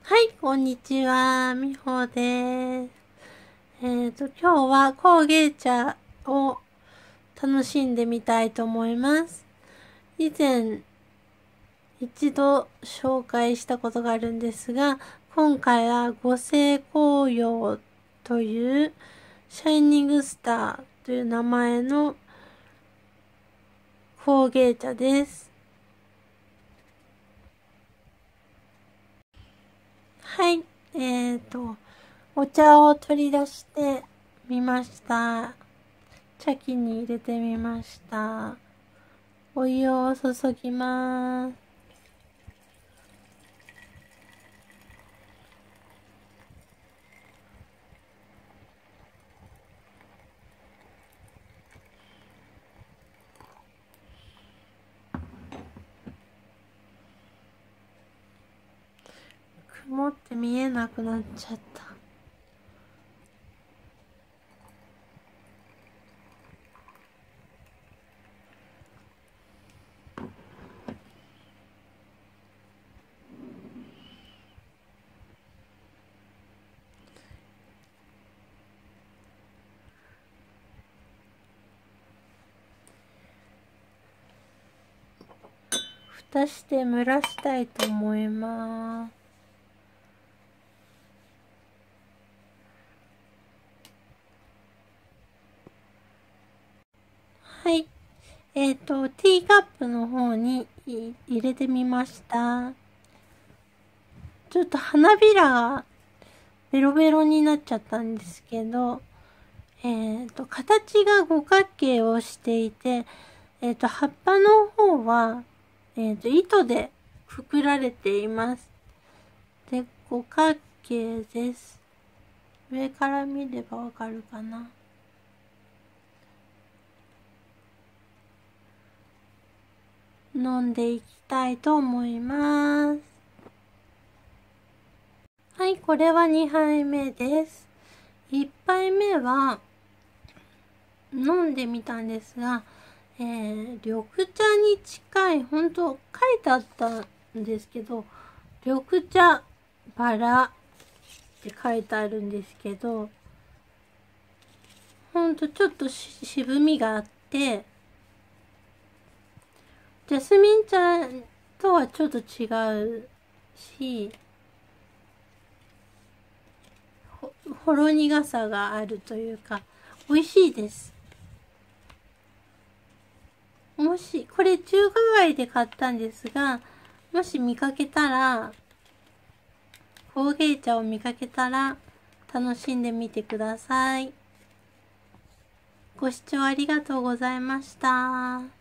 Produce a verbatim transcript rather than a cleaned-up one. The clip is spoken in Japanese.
はい、こんにちは。みほです。えっと、今日は工芸茶を楽しんでみたいと思います。以前、一度紹介したことがあるんですが、今回は五星紅葉というシャイニングスターという名前の工芸茶です。はい、えっと、お茶を取り出してみました。茶器に入れてみました。お湯を注ぎます。曇って見えなくなっちゃった。蓋して蒸らしたいと思います。はい。えっと、ティーカップの方に入れてみました。ちょっと花びらがベロベロになっちゃったんですけど、えっと、形が五角形をしていて、えっと、葉っぱの方は、えっと、糸でくくられています。で、五角形です。上から見ればわかるかな。飲んでいきたいと思います。はい、これはにはいめです。いっぱいめは飲んでみたんですが、えー、緑茶に近い、ほんと書いてあったんですけど、緑茶バラって書いてあるんですけど、ほんとちょっと渋みがあって、ジャスミン茶とはちょっと違うし、ほ、ほろ苦さがあるというか、美味しいです。もし、これ中華街で買ったんですが、もし見かけたら、工芸茶を見かけたら、楽しんでみてください。ご視聴ありがとうございました。